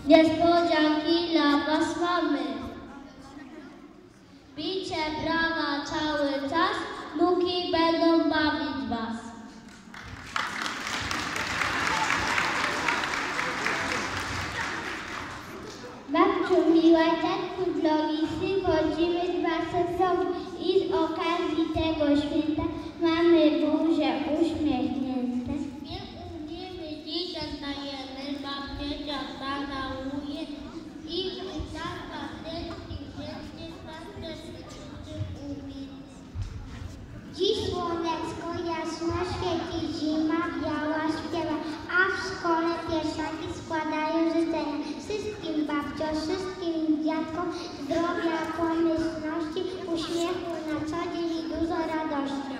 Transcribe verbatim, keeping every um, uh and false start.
Niespodzianki dla was mamy. Bicie brawa cały czas, nuki będą bawić was. Babciu miła, dziadku drogi, chodzimy z was progu i z okazji tego święta mamy buzie uśmiechnięte. Nie umiemy dzisiaj dajemy, babcia ciasta nałuje i tata dzieci, dzieci, tata się umie. Dziś słoneczko jasno świeci, zima biała śpiewa, a w szkole pieszaki składają życzenia. Wszystkim babciom, wszystkim dziadkom zdrowia, pomyślności, uśmiechu na co dzień i dużo radości.